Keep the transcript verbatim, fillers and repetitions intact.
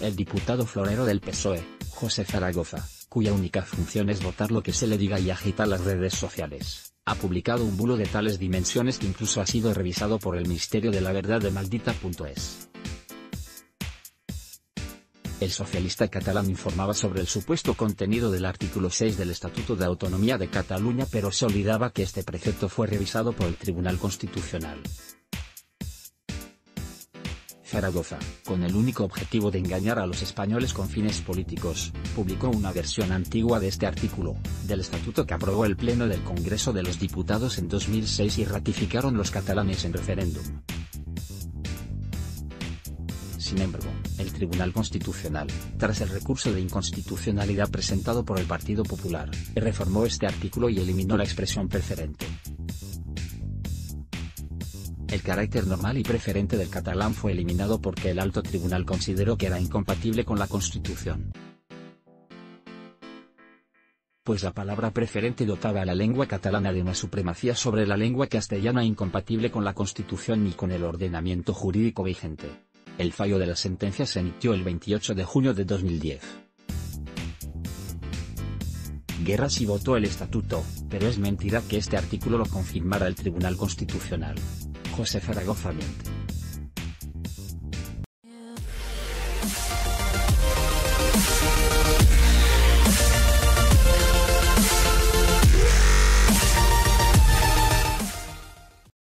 El diputado florero del P S O E, José Zaragoza, cuya única función es votar lo que se le diga y agitar las redes sociales, ha publicado un bulo de tales dimensiones que incluso ha sido revisado por el Ministerio de la Verdad de Maldita punto es. El socialista catalán informaba sobre el supuesto contenido del artículo seis del Estatuto de Autonomía de Cataluña, pero se olvidaba que este precepto fue revisado por el Tribunal Constitucional. Zaragoza, con el único objetivo de engañar a los españoles con fines políticos, publicó una versión antigua de este artículo, del estatuto que aprobó el Pleno del Congreso de los Diputados en dos mil seis y ratificaron los catalanes en referéndum. Sin embargo, el Tribunal Constitucional, tras el recurso de inconstitucionalidad presentado por el Partido Popular, reformó este artículo y eliminó la expresión preferente. El carácter normal y preferente del catalán fue eliminado porque el alto tribunal consideró que era incompatible con la Constitución. Pues la palabra preferente dotaba a la lengua catalana de una supremacía sobre la lengua castellana incompatible con la Constitución ni con el ordenamiento jurídico vigente. El fallo de la sentencia se emitió el veintiocho de junio de dos mil diez. Guerra sí votó el estatuto, pero es mentira que este artículo lo confirmara el Tribunal Constitucional. José Zaragoza miente.